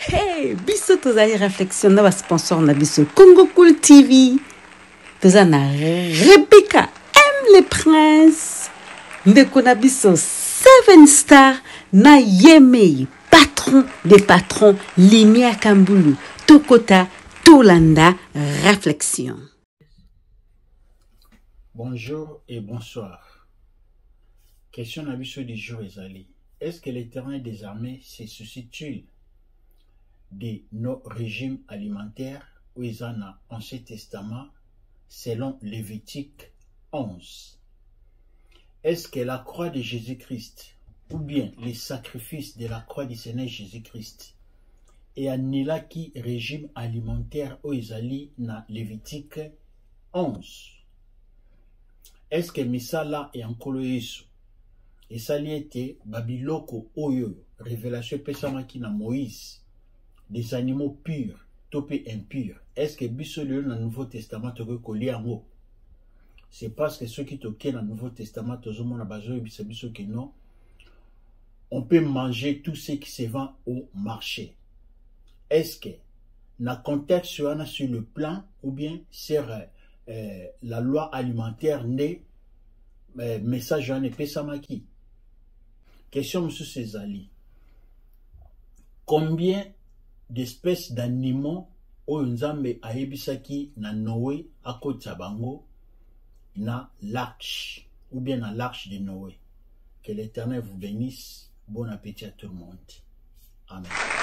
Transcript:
Hey, biso tozali réflexion na ba sponsor na biso Congo Cool TV. Tozana Rebecca aime les princes. Ndeko na biso 7 Star na Yemei, patron des patrons, Limia Kambulu, Tokota, Tolanda, réflexion. Bonjour et bonsoir. Question na biso du jour ezali. Est-ce que l'Éternel des armées se soucie-t-il de nos régimes alimentaires où ils en ont Ancien Testament selon Lévitique 11? Est-ce que la croix de Jésus-Christ ou bien les sacrifices de la croix du Seigneur Jésus-Christ et annulaki régime alimentaire où ils allaient dans Lévitique 11? Est-ce que misala et encore Yesu et ça était babiloko oyo révélation pesamaki na Moïse des animaux purs topé impurs? Est-ce que biso le dans le Nouveau Testament to koli yango? C'est parce que ceux qui toquent dans le Nouveau Testament tozomona bazo biso que non, on peut manger tout ce qui se vend au marché. Est-ce que na contexte sur le plan ou bien sur la loi alimentaire né message en pesamaki? Question monsieur Césali. Combien d'espèces d'animaux oyo nzambe ayebisaki na Noé akotisa bango na l'arche ou bien na l'arche de Noé? Que l'Éternel vous bénisse. Bon appétit à tout le monde. Amen.